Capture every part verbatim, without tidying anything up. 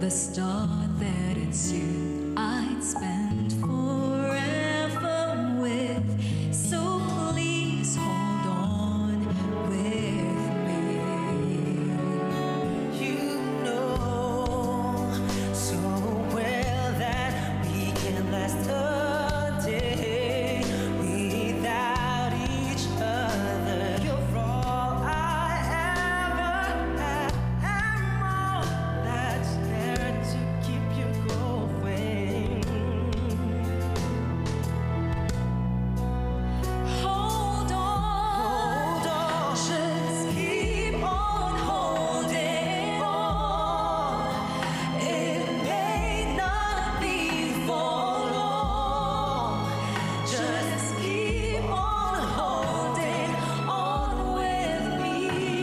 the start that it's you I'd spend forever with. So please hold on with me. You know so well that we can last a day without each other. You're all I ever had, and more that's there to keep you going. Hold on, Hold on. just keep on holding on. It may not be for long. Just keep on holding on with me.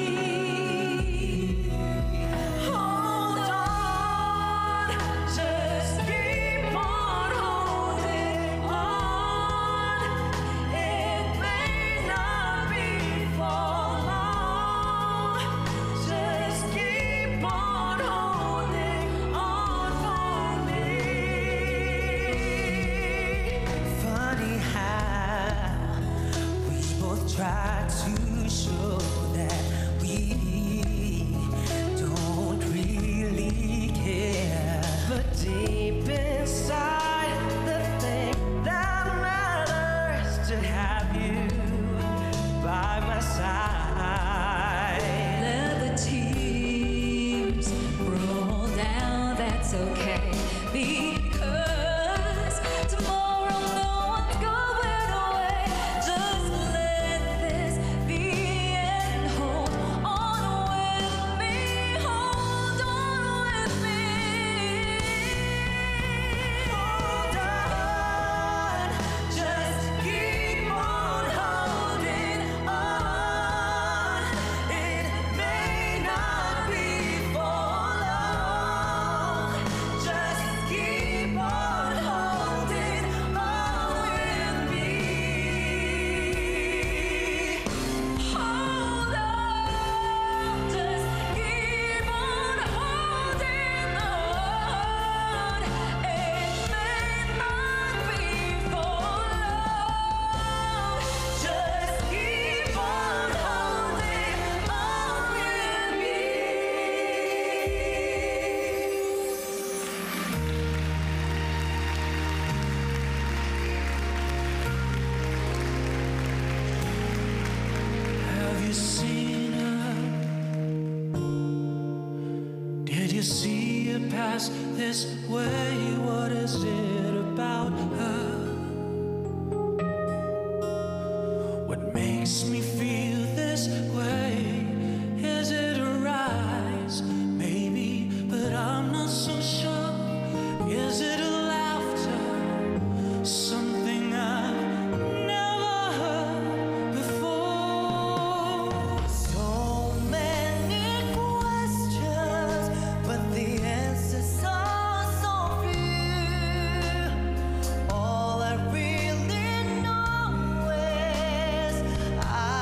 Hold on, just keep on holding on. It may not be for long. Just keep on holding on for me. Funny how we both try to show that we don't really care, but deep inside, the thing that matters to have you by my side. Let the tears roll down, that's okay. Because tomorrow no one's going away. Just let this be and hold on with me. Hold on with me. Hold on, just keep on holding on. It may not be for long. Just keep on holding on with me. Hold on, just keep on holding on. It may not be for long. Just keep on holding on with me. Have you seen her? Did you see her pass this way? What is it about her? What makes me feel this way? Is it a rise? Maybe, but I'm not so sure. Is it a laughter? Something I've never heard before. So many questions, but the answers are so few. All I really know is I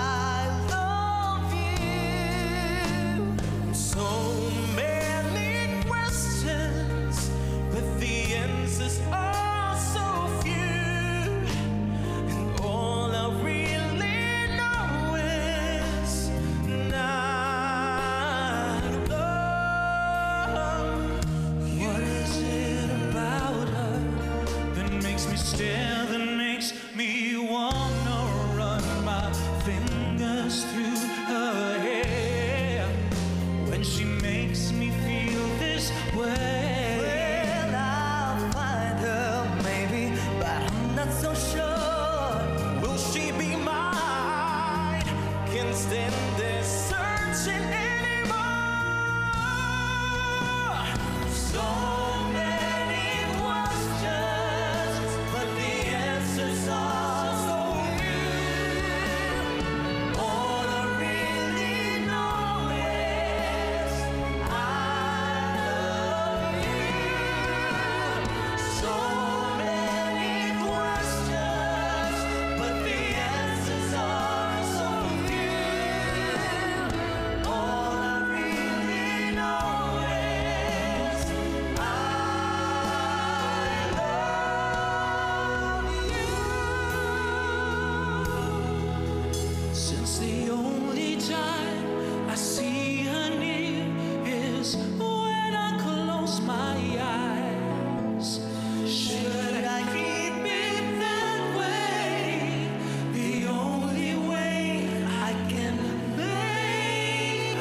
since the only time I see her near is when I close my eyes. Should I keep it that way? The only way I can make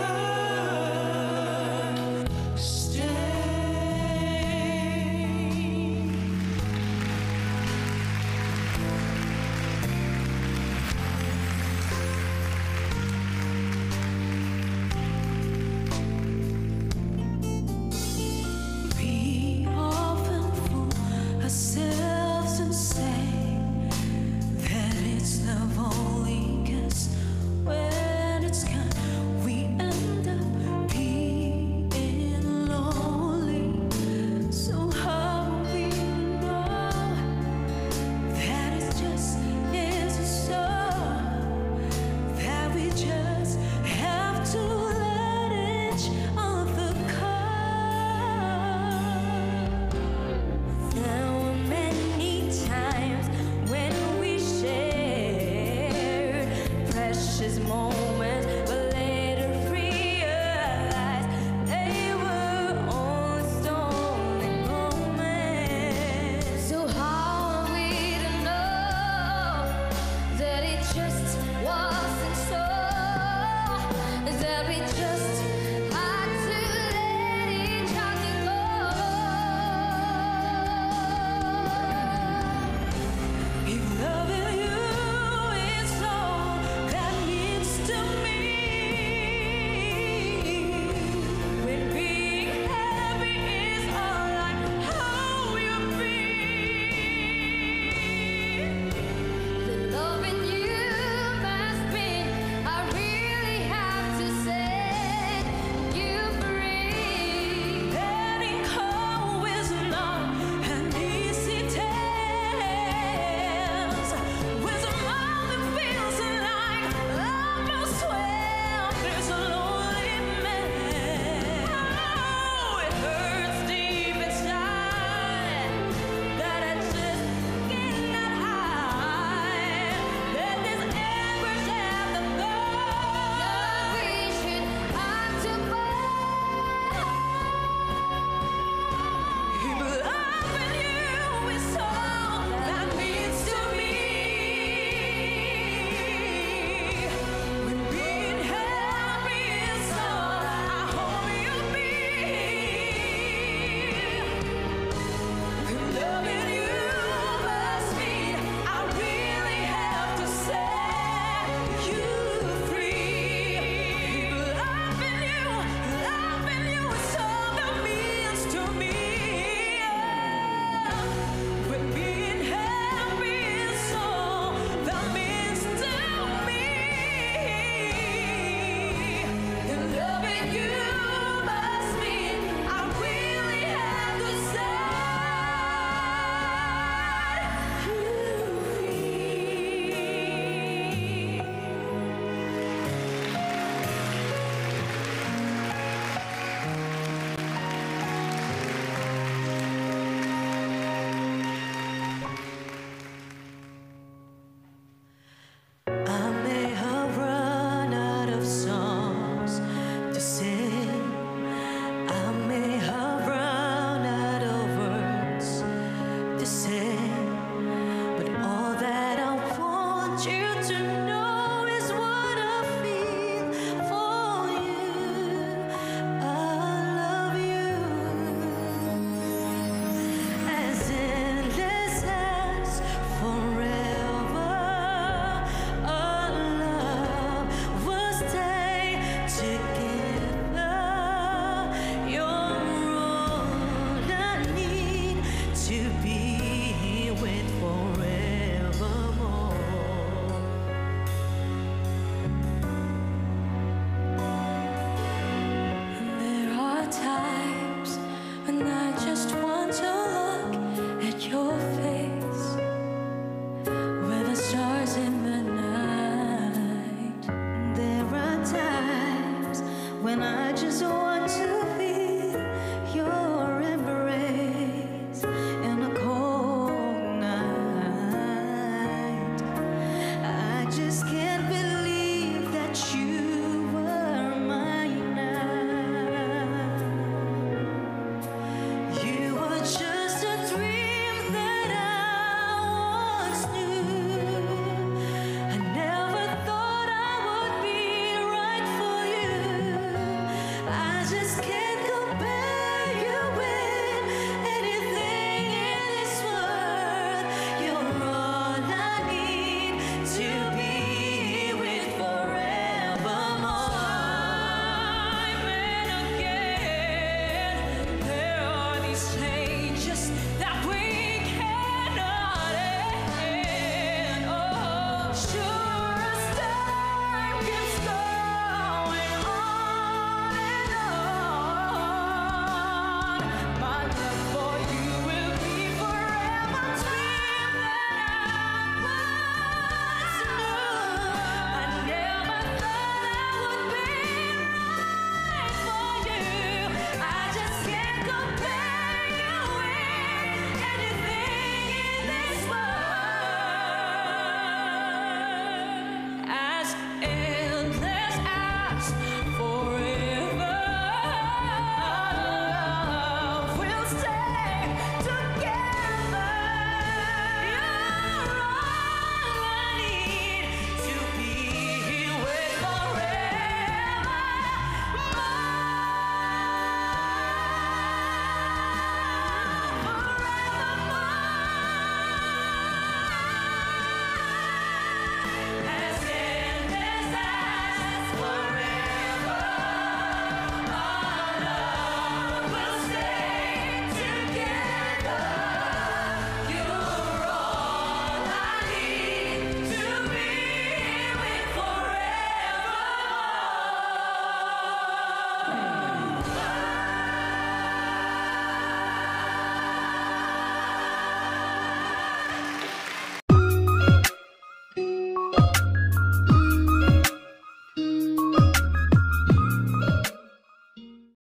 her stay. We often fool ourselves and say that it's love only, 'cause when it's gone, we end up being lonely. So how we know that it just isn't so? That we just have to let each other come. There were many times when we shared precious moments, but later realized they were only stolen moments. So how are we to know that it just wasn't so? That we just had to let each other go. If loving you is all that means to me, when being happy is all I hope you'll be, then loving you must be, I really have to set you free. Letting go is not an easy task. With a mouth that feels like almost twelve, there's a lonely man. Oh, it hurts deep inside that I just cannot hide. That this anguish have to go. That we should have to fight. If loving you is all that means to me, when being happy is all I hope you'll be, then loving you must mean I really have to set you free. Loving you, loving you is all that means to me. When being happy is all that means to me, then loving you must mean I really have to set you I may have run out of songs to sing. I may have run out of words to say, but all that I want you to know